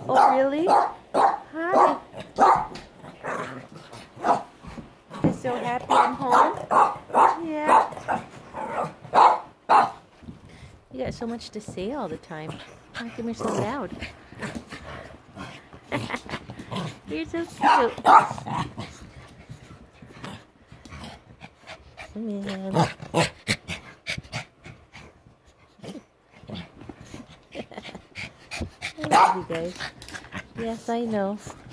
Oh, really? Hi. You're so happy I'm home? Yeah. You got so much to say all the time. How come you're so loud? You're so cute. Man. I love you guys. Yes, I know.